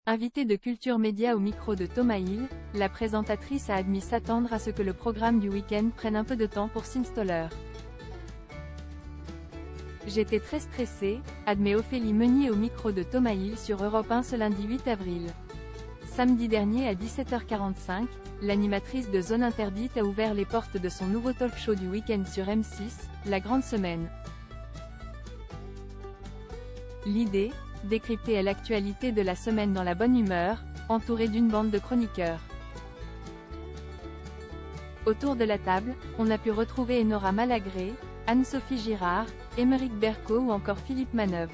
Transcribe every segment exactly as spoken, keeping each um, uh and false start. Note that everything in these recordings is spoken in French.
Invitée de Culture Média au micro de Thomas Hill, la présentatrice a admis s'attendre à ce que le programme du week-end prenne un peu de temps pour s'installer. J'étais très stressée, admet Ophélie Meunier au micro de Thomas Hill sur Europe un ce lundi huit avril. Samedi dernier à dix-sept heures quarante-cinq, l'animatrice de Zone Interdite a ouvert les portes de son nouveau talk-show du week-end sur M six, La Grande Semaine. L'idée, décrypter l'actualité de la semaine dans la bonne humeur, entourée d'une bande de chroniqueurs. Autour de la table, on a pu retrouver Enora Malagré, Anne-Sophie Girard, Émeric Berco ou encore Philippe Manœuvre.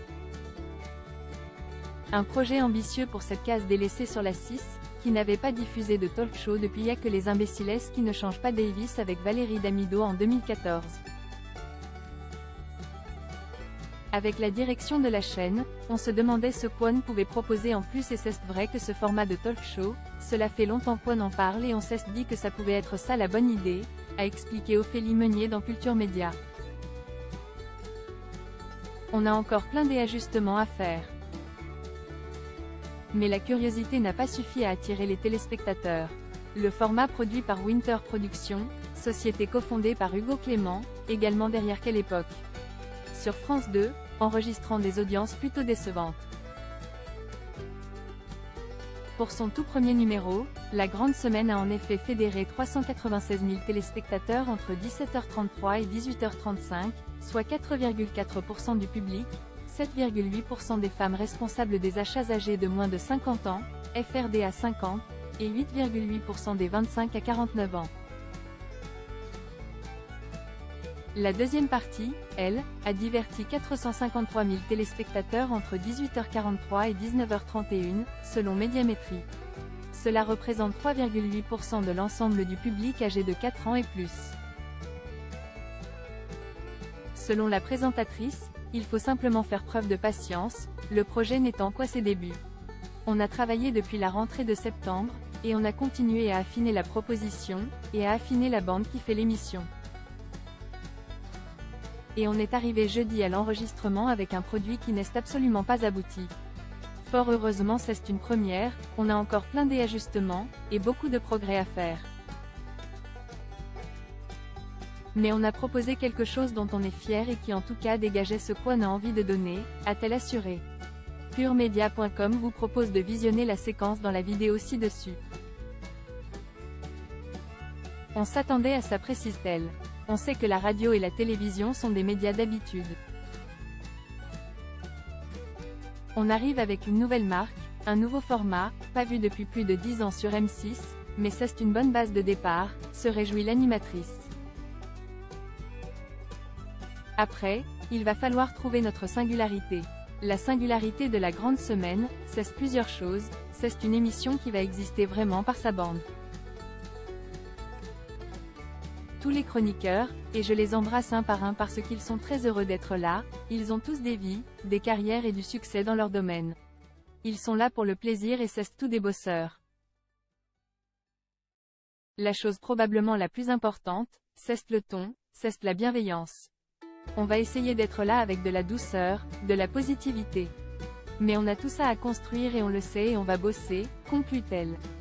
Un projet ambitieux pour cette case délaissée sur la six, qui n'avait pas diffusé de talk-show depuis Y'a que les imbéciles qui ne changent pas Davis avec Valérie Damido en deux mille quatorze. Avec la direction de la chaîne, on se demandait ce qu'One pouvait proposer en plus et c'est vrai que ce format de talk-show, cela fait longtemps qu'One en parle et on s'est dit que ça pouvait être ça la bonne idée, a expliqué Ophélie Meunier dans Culture Média. On a encore plein d'ajustements à faire. Mais la curiosité n'a pas suffi à attirer les téléspectateurs. Le format produit par Winter Productions, société cofondée par Hugo Clément, également derrière Quelle époque. Sur France deux, enregistrant des audiences plutôt décevantes. Pour son tout premier numéro, La Grande Semaine a en effet fédéré trois cent quatre-vingt-seize mille téléspectateurs entre dix-sept heures trente-trois et dix-huit heures trente-cinq, soit quatre virgule quatre pour cent du public, sept virgule huit pour cent des femmes responsables des achats âgées de moins de cinquante ans, F R D à cinquante, et huit virgule huit pour cent des vingt-cinq à quarante-neuf ans. La deuxième partie, elle, a diverti quatre cent cinquante-trois mille téléspectateurs entre dix-huit heures quarante-trois et dix-neuf heures trente et un, selon Médiamétrie. Cela représente trois virgule huit pour cent de l'ensemble du public âgé de quatre ans et plus. Selon la présentatrice, il faut simplement faire preuve de patience, le projet n'étant qu'à ses débuts. On a travaillé depuis la rentrée de septembre, et on a continué à affiner la proposition, et à affiner la bande qui fait l'émission. Et on est arrivé jeudi à l'enregistrement avec un produit qui n'est absolument pas abouti. Fort heureusement c'est une première, on a encore plein d'ajustements, et beaucoup de progrès à faire. Mais on a proposé quelque chose dont on est fier et qui en tout cas dégageait ce qu'on a envie de donner, a-t-elle assuré. Pure Media point com vous propose de visionner la séquence dans la vidéo ci-dessus. On s'attendait à ça, précise-t-elle. On sait que la radio et la télévision sont des médias d'habitude. On arrive avec une nouvelle marque, un nouveau format, pas vu depuis plus de dix ans sur M six, mais c'est une bonne base de départ, se réjouit l'animatrice. Après, il va falloir trouver notre singularité. La singularité de La Grande Semaine, c'est plusieurs choses, c'est une émission qui va exister vraiment par sa bande. Tous les chroniqueurs, et je les embrasse un par un parce qu'ils sont très heureux d'être là, ils ont tous des vies, des carrières et du succès dans leur domaine. Ils sont là pour le plaisir et c'est tous des bosseurs. La chose probablement la plus importante, c'est le ton, c'est la bienveillance. On va essayer d'être là avec de la douceur, de la positivité. Mais on a tout ça à construire et on le sait et on va bosser, conclut-elle.